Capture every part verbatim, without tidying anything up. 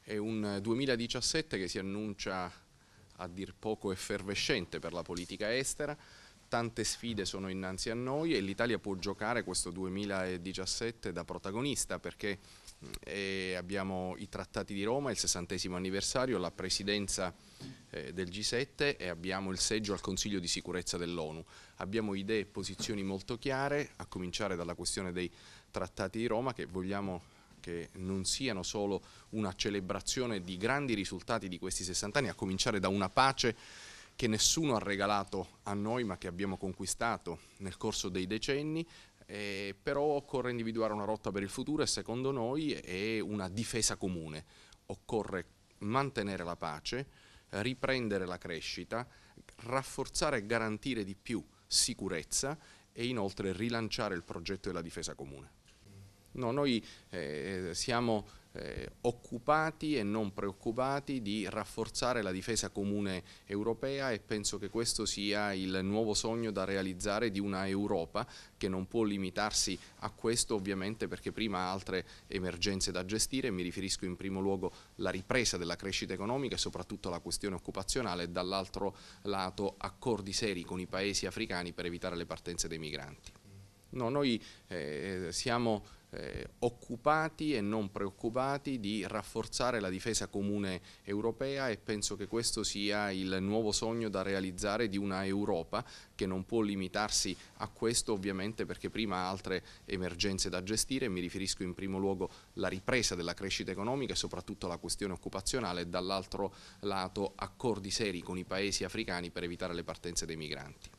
È un duemiladiciassette che si annuncia a dir poco effervescente per la politica estera. Tante sfide sono innanzi a noi e l'Italia può giocare questo duemiladiciassette da protagonista, perché eh, abbiamo i trattati di Roma, il sessantesimo anniversario, la presidenza eh, del G sette e abbiamo il seggio al Consiglio di sicurezza dell'ONU. Abbiamo idee e posizioni molto chiare, a cominciare dalla questione dei trattati di Roma, che vogliamo che non siano solo una celebrazione di grandi risultati di questi sessanta anni, a cominciare da una pace che nessuno ha regalato a noi ma che abbiamo conquistato nel corso dei decenni, eh, però occorre individuare una rotta per il futuro e secondo noi è una difesa comune. Occorre mantenere la pace, riprendere la crescita, rafforzare e garantire di più sicurezza e inoltre rilanciare il progetto della difesa comune. No, noi eh, siamo eh, occupati e non preoccupati di rafforzare la difesa comune europea e penso che questo sia il nuovo sogno da realizzare di una Europa che non può limitarsi a questo, ovviamente, perché prima ha altre emergenze da gestire. Mi riferisco in primo luogo alla ripresa della crescita economica e soprattutto alla questione occupazionale e dall'altro lato accordi seri con i paesi africani per evitare le partenze dei migranti. No, noi eh, siamo Eh, occupati e non preoccupati di rafforzare la difesa comune europea e penso che questo sia il nuovo sogno da realizzare di una Europa che non può limitarsi a questo, ovviamente, perché prima ha altre emergenze da gestire. Mi riferisco in primo luogo alla ripresa della crescita economica e soprattutto alla questione occupazionale e dall'altro lato accordi seri con i paesi africani per evitare le partenze dei migranti.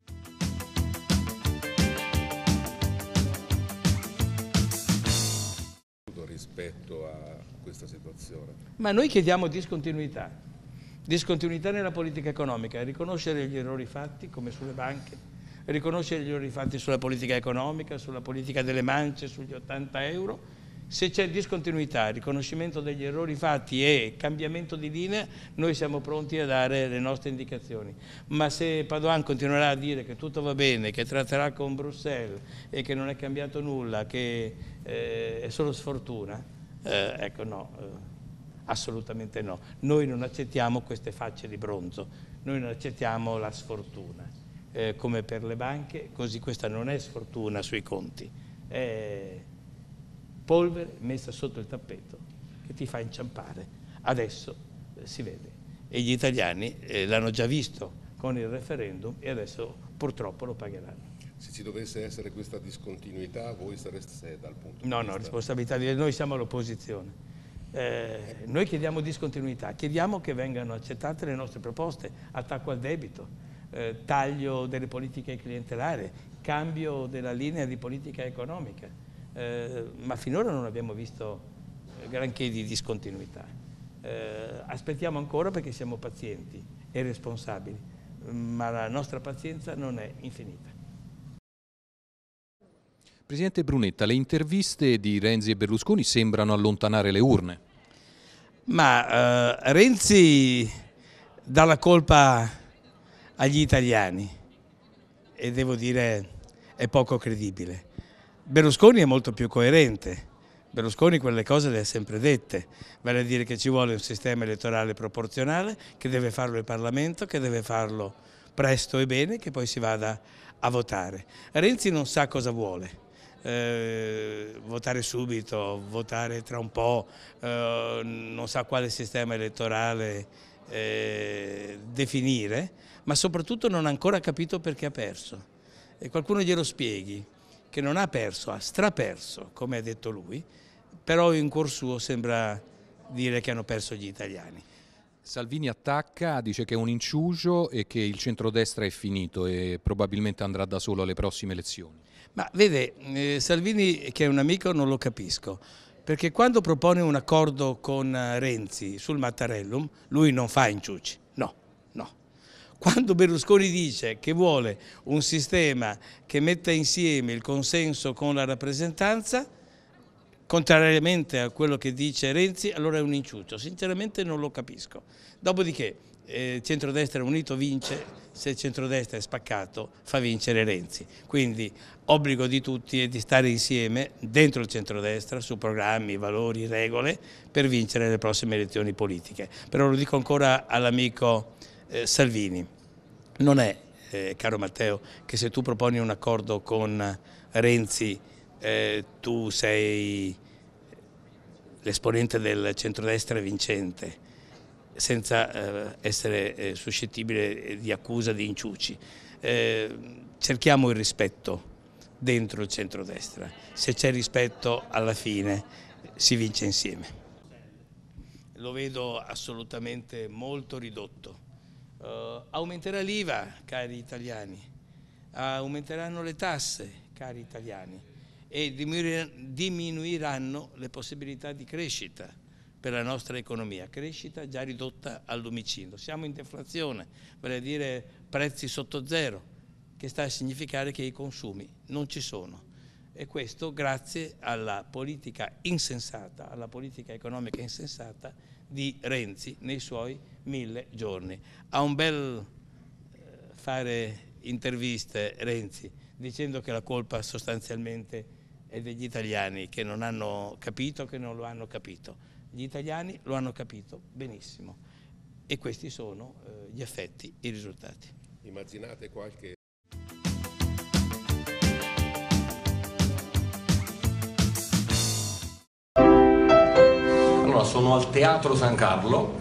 Rispetto a questa situazione? Ma noi chiediamo discontinuità, discontinuità nella politica economica, riconoscere gli errori fatti come sulle banche, riconoscere gli errori fatti sulla politica economica, sulla politica delle mance, sugli ottanta euro. Se c'è discontinuità, riconoscimento degli errori fatti e cambiamento di linea, noi siamo pronti a dare le nostre indicazioni. Ma se Padoan continuerà a dire che tutto va bene, che tratterà con Bruxelles e che non è cambiato nulla, che eh, è solo sfortuna, eh, ecco no, eh, assolutamente no. Noi non accettiamo queste facce di bronzo, noi non accettiamo la sfortuna. Eh, come per le banche, così questa non è sfortuna sui conti. È polvere messa sotto il tappeto che ti fa inciampare. Adesso eh, si vede e gli italiani eh, l'hanno già visto con il referendum e adesso purtroppo lo pagheranno. Se ci dovesse essere questa discontinuità, voi sareste dal punto di no, vista... No, no, responsabilità di noi, siamo all'opposizione. Eh, noi chiediamo discontinuità, chiediamo che vengano accettate le nostre proposte, attacco al debito, eh, taglio delle politiche clientelari, cambio della linea di politica economica. Eh, ma finora non abbiamo visto granché di discontinuità. Eh, aspettiamo ancora perché siamo pazienti e responsabili, ma la nostra pazienza non è infinita. Presidente Brunetta, le interviste di Renzi e Berlusconi sembrano allontanare le urne. Ma eh, Renzi dà la colpa agli italiani e devo dire è poco credibile. Berlusconi è molto più coerente, Berlusconi quelle cose le ha sempre dette, vale a dire che ci vuole un sistema elettorale proporzionale, che deve farlo il Parlamento, che deve farlo presto e bene, che poi si vada a votare. Renzi non sa cosa vuole, eh, votare subito, votare tra un po', eh, non sa quale sistema elettorale eh, definire, ma soprattutto non ha ancora capito perché ha perso. E qualcuno glielo spieghi. Che non ha perso, ha straperso, come ha detto lui, però in cuor suo sembra dire che hanno perso gli italiani. Salvini attacca, dice che è un inciucio e che il centrodestra è finito e probabilmente andrà da solo alle prossime elezioni. Ma vede, eh, Salvini che è un amico non lo capisco, perché quando propone un accordo con Renzi sul Mattarellum, lui non fa inciuci, no, no. Quando Berlusconi dice che vuole un sistema che metta insieme il consenso con la rappresentanza, contrariamente a quello che dice Renzi, allora è un inciucio. Sinceramente non lo capisco. Dopodiché il centrodestra unito vince, se il centrodestra è spaccato fa vincere Renzi. Quindi obbligo di tutti è di stare insieme dentro il centrodestra su programmi, valori, regole per vincere le prossime elezioni politiche. Però lo dico ancora all'amico eh, Salvini, non è, eh, caro Matteo, che se tu proponi un accordo con Renzi eh, tu sei l'esponente del centrodestra vincente, senza eh, essere eh, suscettibile di accusa di inciuci. Eh, cerchiamo il rispetto dentro il centrodestra. Se c'è rispetto, alla fine si vince insieme. Lo vedo assolutamente molto ridotto. Uh, aumenterà l'I V A, cari italiani, aumenteranno le tasse, cari italiani, e diminuiranno le possibilità di crescita per la nostra economia, crescita già ridotta al domicilio. Siamo in deflazione, vale a dire prezzi sotto zero, che sta a significare che i consumi non ci sono. E questo grazie alla politica insensata, alla politica economica insensata di Renzi nei suoi mille giorni. Ha un bel eh, fare interviste Renzi dicendo che la colpa sostanzialmente è degli italiani che non hanno capito, che non lo hanno capito. Gli italiani lo hanno capito benissimo e questi sono eh, gli effetti, i risultati. Immaginate qualche... Allora, sono al Teatro San Carlo,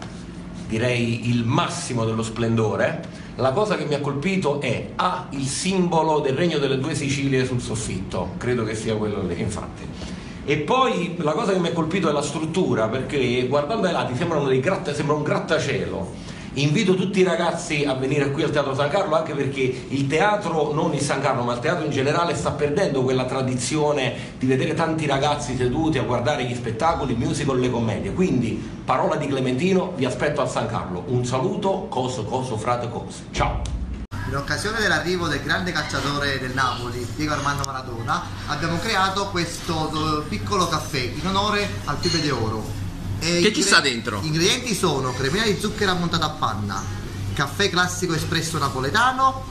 direi il massimo dello splendore. La cosa che mi ha colpito è ha il simbolo del Regno delle Due Sicilie sul soffitto, credo che sia quello lì, infatti. E poi la cosa che mi ha colpito è la struttura, perché guardando ai lati sembrano dei gratta, sembra un grattacielo. Invito tutti i ragazzi a venire qui al Teatro San Carlo, anche perché il teatro, non il San Carlo ma il teatro in generale, sta perdendo quella tradizione di vedere tanti ragazzi seduti a guardare gli spettacoli, i musical, le commedie. Quindi, parola di Clementino, vi aspetto al San Carlo. Un saluto, coso coso frate cose. Ciao! In occasione dell'arrivo del grande calciatore del Napoli, Diego Armando Maradona, abbiamo creato questo piccolo caffè in onore al Pipe de Oro. E che ci sta dentro? Gli ingredienti sono cremina di zucchero ammontata a panna, caffè classico espresso napoletano,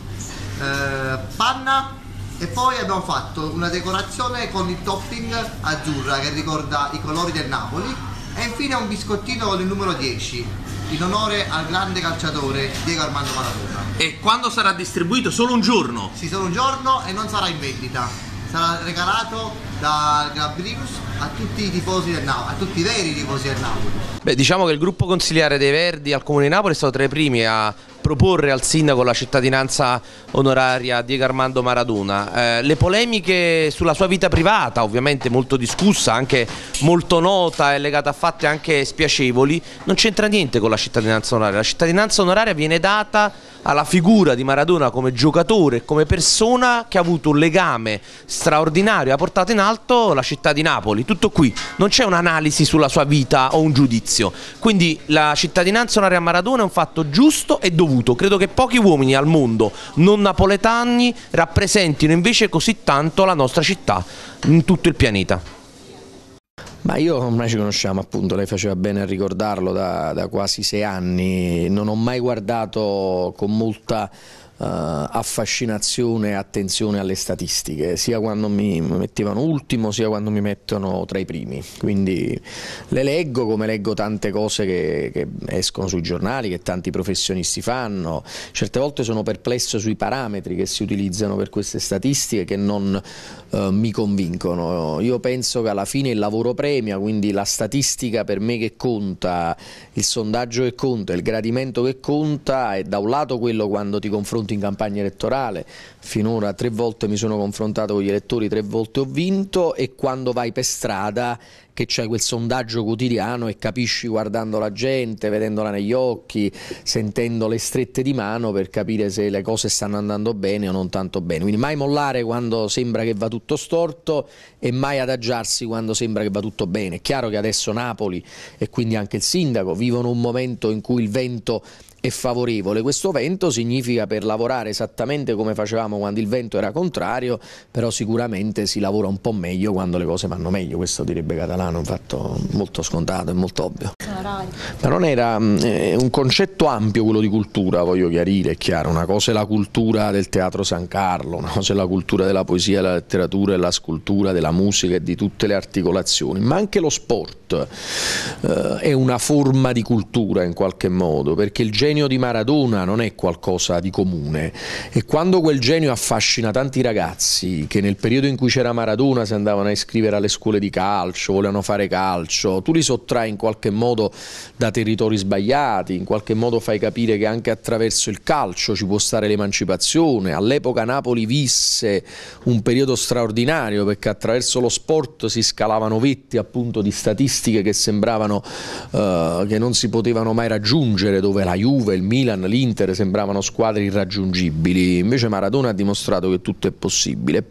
eh, panna, e poi abbiamo fatto una decorazione con il topping azzurra che ricorda i colori del Napoli, e infine un biscottino con il numero dieci in onore al grande calciatore Diego Armando Maradona. E quando sarà distribuito? Solo un giorno? Sì, solo un giorno e non sarà in vendita. Sarà regalato da Gabrius a tutti i tifosi del Napoli, a tutti i veri tifosi del Napoli. Beh, diciamo che il gruppo consigliare dei Verdi al Comune di Napoli è stato tra i primi a proporre al sindaco la cittadinanza onoraria a Diego Armando Maradona. Eh, le polemiche sulla sua vita privata, ovviamente molto discussa, anche molto nota e legata a fatti anche spiacevoli, non c'entra niente con la cittadinanza onoraria. La cittadinanza onoraria viene data alla figura di Maradona come giocatore e come persona che ha avuto un legame straordinario, ha portato in alto la città di Napoli. Tutto qui, non c'è un'analisi sulla sua vita o un giudizio. Quindi la cittadinanza onoraria a Maradona è un fatto giusto e dovuto. Credo che pochi uomini al mondo non napoletani rappresentino invece così tanto la nostra città in tutto il pianeta. Ma io ormai ci conosciamo, appunto, lei faceva bene a ricordarlo, da, da quasi sei anni, non ho mai guardato con molta uh, affascinazione e attenzione alle statistiche, sia quando mi mettevano ultimo sia quando mi mettono tra i primi, quindi le leggo come leggo tante cose che, che escono sui giornali, che tanti professionisti fanno. Certe volte sono perplesso sui parametri che si utilizzano per queste statistiche, che non Uh, mi convincono. Io penso che alla fine il lavoro premia, quindi la statistica per me che conta, il sondaggio che conta, il gradimento che conta è da un lato quello quando ti confronti in campagna elettorale, finora tre volte mi sono confrontato con gli elettori, tre volte ho vinto, e quando vai per strada che c'è quel sondaggio quotidiano e capisci guardando la gente, vedendola negli occhi, sentendo le strette di mano per capire se le cose stanno andando bene o non tanto bene. Quindi mai mollare quando sembra che va tutto storto e mai adagiarsi quando sembra che va tutto bene. È chiaro che adesso Napoli e quindi anche il sindaco vivono un momento in cui il vento è favorevole. Questo vento significa, per lavorare esattamente come facevamo quando il vento era contrario, però sicuramente si lavora un po' meglio quando le cose vanno meglio, questo direbbe Catalano. là, un fatto molto scontato e molto ovvio. Ma non era eh, un concetto ampio quello di cultura, voglio chiarire, è chiaro, una cosa è la cultura del Teatro San Carlo, una cosa è la cultura della poesia, della letteratura, della scultura, della musica e di tutte le articolazioni, ma anche lo sport eh, è una forma di cultura in qualche modo, perché il genio di Maradona non è qualcosa di comune, e quando quel genio affascina tanti ragazzi che nel periodo in cui c'era Maradona si andavano a iscrivere alle scuole di calcio, volevano fare calcio, tu li sottrai in qualche modo da territori sbagliati, in qualche modo fai capire che anche attraverso il calcio ci può stare l'emancipazione. All'epoca Napoli visse un periodo straordinario perché attraverso lo sport si scalavano vetti appunto di statistiche che sembravano uh, che non si potevano mai raggiungere, dove la Juve, il Milan, l'Inter sembravano squadre irraggiungibili. Invece Maradona ha dimostrato che tutto è possibile.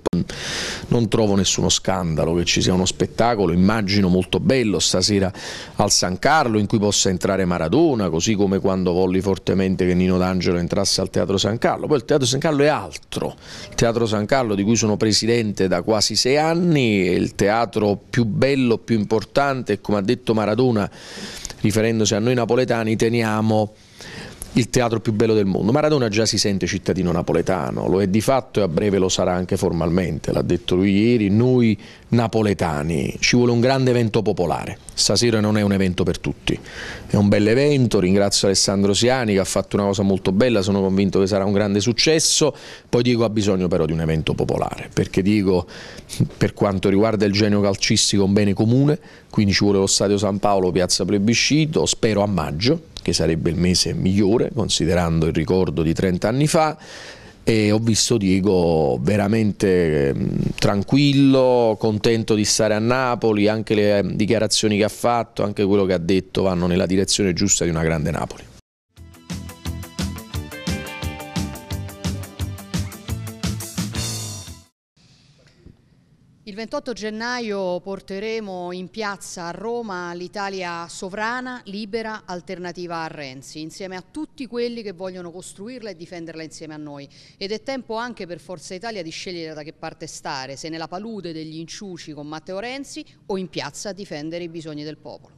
Non trovo nessuno scandalo che ci sia uno spettacolo, immagino molto bello stasera al San Carlo, in cui possa entrare Maradona, così come quando volli fortemente che Nino D'Angelo entrasse al Teatro San Carlo. Poi il Teatro San Carlo è altro, il Teatro San Carlo di cui sono presidente da quasi sei anni è il teatro più bello, più importante, e come ha detto Maradona riferendosi a noi napoletani, teniamo il teatro più bello del mondo. Maradona già si sente cittadino napoletano, lo è di fatto e a breve lo sarà anche formalmente, l'ha detto lui ieri. Noi napoletani ci vuole un grande evento popolare, stasera non è un evento per tutti, è un bel evento, ringrazio Alessandro Siani che ha fatto una cosa molto bella, sono convinto che sarà un grande successo. Poi dico ha bisogno però di un evento popolare, perché dico per quanto riguarda il genio calcistico è un bene comune, quindi ci vuole lo Stadio San Paolo, piazza Plebiscito, spero a maggio, che sarebbe il mese migliore considerando il ricordo di trenta anni fa, e ho visto Diego veramente eh, tranquillo, contento di stare a Napoli, anche le eh, dichiarazioni che ha fatto, anche quello che ha detto vanno nella direzione giusta di una grande Napoli. Il ventotto gennaio porteremo in piazza a Roma l'Italia sovrana, libera, alternativa a Renzi, insieme a tutti quelli che vogliono costruirla e difenderla insieme a noi. Ed è tempo anche per Forza Italia di scegliere da che parte stare, se nella palude degli inciuci con Matteo Renzi o in piazza a difendere i bisogni del popolo.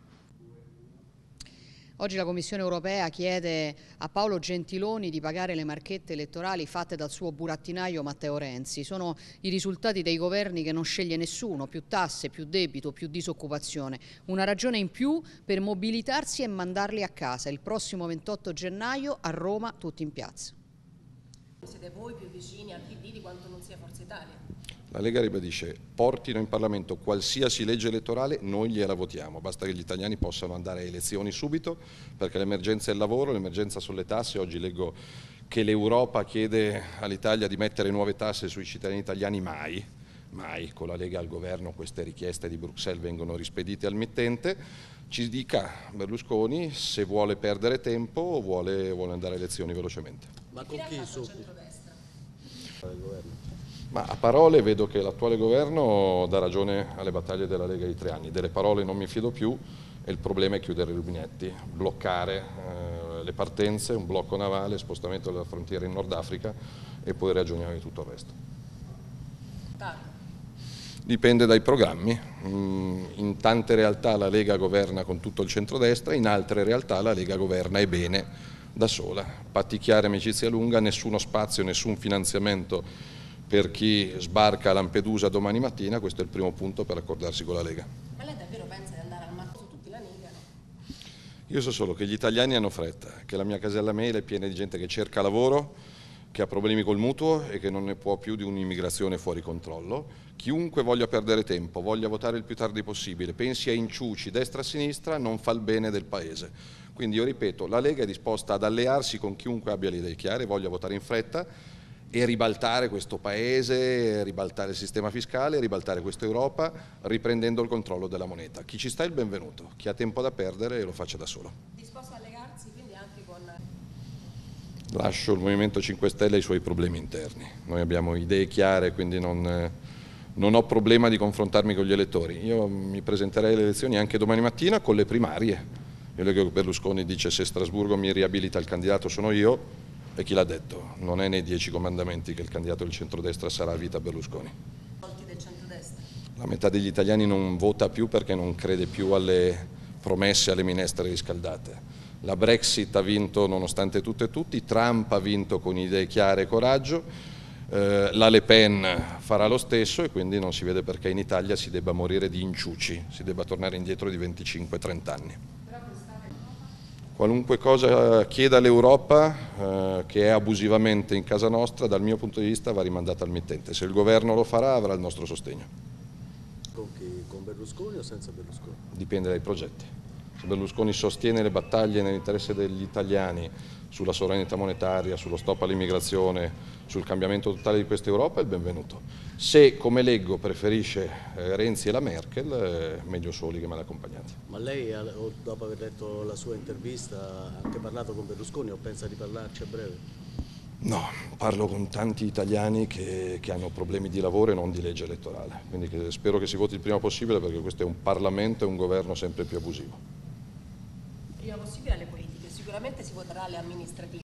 Oggi la Commissione europea chiede a Paolo Gentiloni di pagare le marchette elettorali fatte dal suo burattinaio Matteo Renzi. Sono i risultati dei governi che non sceglie nessuno, più tasse, più debito, più disoccupazione. Una ragione in più per mobilitarsi e mandarli a casa. Il prossimo ventotto gennaio a Roma, tutti in piazza. Siete voi più vicini al P D di quanto non sia Forza Italia? La Lega ribadisce, portino in Parlamento qualsiasi legge elettorale, noi gliela votiamo, basta che gli italiani possano andare a elezioni subito, perché l'emergenza è il lavoro, l'emergenza sono le tasse. Oggi leggo che l'Europa chiede all'Italia di mettere nuove tasse sui cittadini italiani, mai, mai con la Lega al governo queste richieste di Bruxelles vengono rispedite al mittente. Ci dica Berlusconi se vuole perdere tempo o vuole, vuole andare a elezioni velocemente. Ma con chi su? Ma a parole vedo che l'attuale governo dà ragione alle battaglie della Lega di tre anni, delle parole non mi fido più e il problema è chiudere i rubinetti, bloccare eh, le partenze, un blocco navale, spostamento della frontiera in Nord Africa e poi ragioniamo di tutto il resto. Dipende dai programmi, in tante realtà la Lega governa con tutto il centrodestra, in altre realtà la Lega governa e bene da sola. Patti chiari, amicizia lunga, nessuno spazio, nessun finanziamento per chi sbarca a Lampedusa domani mattina, questo è il primo punto per accordarsi con la Lega. Ma lei davvero pensa di andare al matto su tutti la Lega? Io so solo che gli italiani hanno fretta, che la mia casella mail è piena di gente che cerca lavoro, che ha problemi col mutuo e che non ne può più di un'immigrazione fuori controllo. Chiunque voglia perdere tempo, voglia votare il più tardi possibile, pensi a inciuci destra-sinistra, non fa il bene del Paese. Quindi io ripeto, la Lega è disposta ad allearsi con chiunque abbia le idee chiare, voglia votare in fretta e ribaltare questo Paese, ribaltare il sistema fiscale, ribaltare questa Europa, riprendendo il controllo della moneta. Chi ci sta è il benvenuto, chi ha tempo da perdere lo faccia da solo. Disposto a legarsi quindi anche con... Lascio il Movimento cinque Stelle ai suoi problemi interni. Noi abbiamo idee chiare, quindi non, non ho problema di confrontarmi con gli elettori. Io mi presenterei alle elezioni anche domani mattina con le primarie. Io leggo che Berlusconi dice se Strasburgo mi riabilita il candidato sono io. E chi l'ha detto? Non è nei dieci comandamenti che il candidato del centrodestra sarà a vita Berlusconi. Del centrodestra. La metà degli italiani non vota più perché non crede più alle promesse, alle minestre riscaldate. La Brexit ha vinto nonostante tutto e tutti, Trump ha vinto con idee chiare e coraggio, eh, la Le Pen farà lo stesso e quindi non si vede perché in Italia si debba morire di inciuci, si debba tornare indietro di venticinque trenta anni. Qualunque cosa chieda l'Europa, eh, che è abusivamente in casa nostra, dal mio punto di vista va rimandata al mittente. Se il governo lo farà avrà il nostro sostegno. Con chi? Con Berlusconi o senza Berlusconi? Dipende dai progetti. Se Berlusconi sostiene le battaglie nell'interesse degli italiani sulla sovranità monetaria, sullo stop all'immigrazione, sul cambiamento totale di questa Europa, è il benvenuto. Se, come leggo, preferisce eh, Renzi e la Merkel, eh, meglio soli che mal accompagnati. Ma lei, dopo aver letto la sua intervista, ha anche parlato con Berlusconi o pensa di parlarci a breve? No, parlo con tanti italiani che, che hanno problemi di lavoro e non di legge elettorale, quindi che spero che si voti il prima possibile perché questo è un Parlamento e un governo sempre più abusivo. Prima possibile alle politiche, sicuramente si voterà alle amministrative.